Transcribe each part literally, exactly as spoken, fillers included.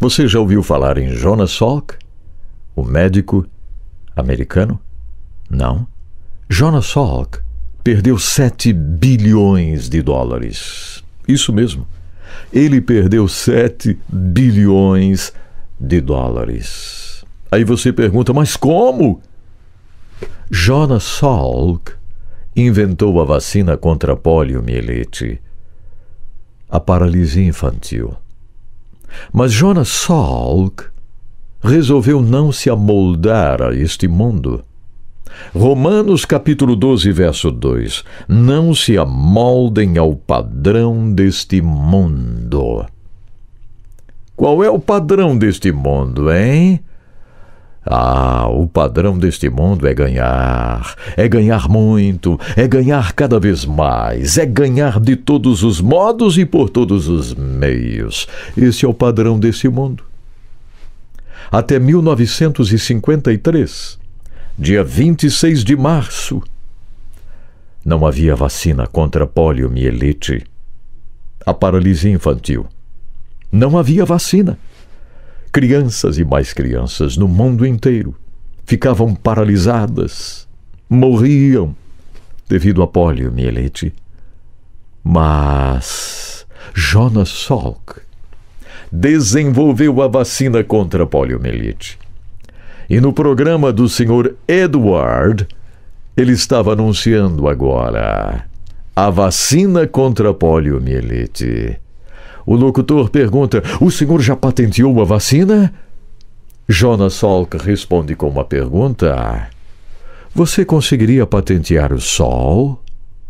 Você já ouviu falar em Jonas Salk, o médico americano? Não. Jonas Salk perdeu sete bilhões de dólares. Isso mesmo. Ele perdeu sete bilhões de dólares. Aí você pergunta, mas como? Jonas Salk inventou a vacina contra a poliomielite, a paralisia infantil. Mas Jonas Salk resolveu não se amoldar a este mundo. Romanos capítulo doze, verso dois. Não se amoldem ao padrão deste mundo. Qual é o padrão deste mundo, hein? Ah, o padrão deste mundo é ganhar, é ganhar muito, é ganhar cada vez mais, é ganhar de todos os modos e por todos os meios. Esse é o padrão desse mundo. Até mil novecentos e cinquenta e três, dia vinte e seis de março, não havia vacina contra a poliomielite, a paralisia infantil. Não havia vacina. Crianças e mais crianças no mundo inteiro ficavam paralisadas, morriam devido à poliomielite. Mas Jonas Salk desenvolveu a vacina contra a poliomielite. E no programa do senhor Edward, ele estava anunciando agora a vacina contra a poliomielite. O locutor pergunta, o senhor já patenteou a vacina? Jonas Salk responde com uma pergunta, você conseguiria patentear o sol?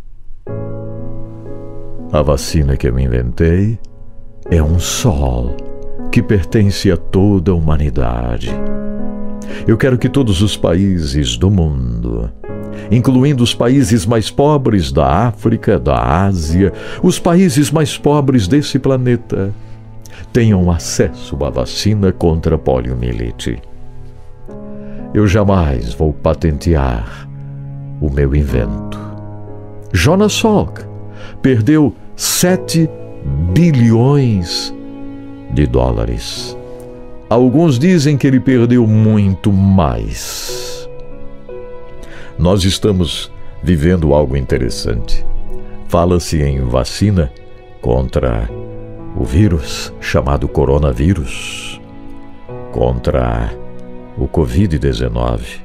A vacina que eu inventei é um sol que pertence a toda a humanidade. Eu quero que todos os países do mundo, incluindo os países mais pobres da África, da Ásia, os países mais pobres desse planeta, tenham acesso à vacina contra a poliomielite. Eu jamais vou patentear o meu invento. Jonas Salk perdeu sete bilhões de dólares. Alguns dizem que ele perdeu muito mais. Nós estamos vivendo algo interessante. Fala-se em vacina contra o vírus chamado coronavírus, contra o covid dezenove.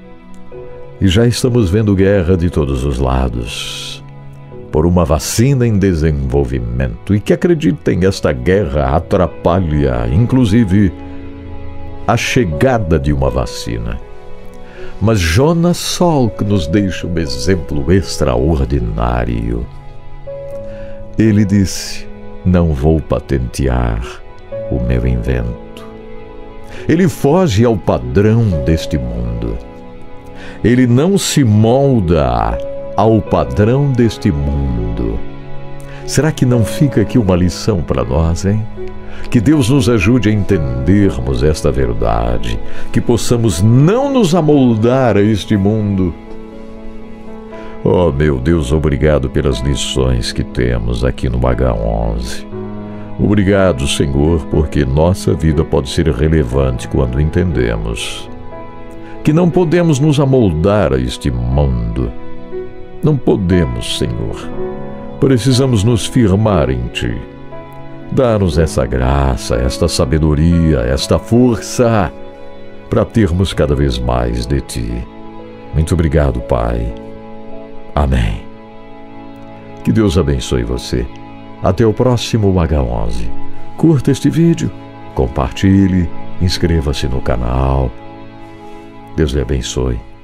E já estamos vendo guerra de todos os lados por uma vacina em desenvolvimento. E que acreditem, esta guerra atrapalha, inclusive, a chegada de uma vacina. Mas Jonas Salk nos deixa um exemplo extraordinário. Ele disse, não vou patentear o meu invento. Ele foge ao padrão deste mundo. Ele não se molda ao padrão deste mundo. Será que não fica aqui uma lição para nós, hein? Que Deus nos ajude a entendermos esta verdade, que possamos não nos amoldar a este mundo. Oh, meu Deus, obrigado pelas lições que temos aqui no agá onze. Obrigado, Senhor, porque nossa vida pode ser relevante quando entendemos que não podemos nos amoldar a este mundo. Não podemos, Senhor. Precisamos nos firmar em Ti. Dá-nos essa graça, esta sabedoria, esta força para termos cada vez mais de Ti. Muito obrigado, Pai. Amém. Que Deus abençoe você. Até o próximo agá onze. Curta este vídeo, compartilhe, inscreva-se no canal. Deus lhe abençoe.